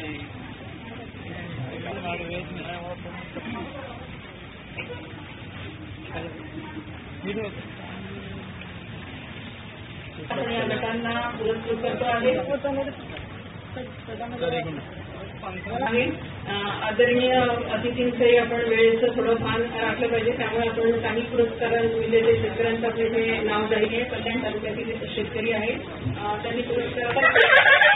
आपण या गटांना पुरस्कृत करतो आहे. आदरणीय अतिथींचंही आपण वेळेचं थोडं भान राखलं पाहिजे. त्यामुळे आपण काही पुरस्कार विजेते शेतकऱ्यांचं आपले जे नाव जाहीर आहे कल्याण तालुक्यातील शेतकरी आहे त्यांनी पुरस्कार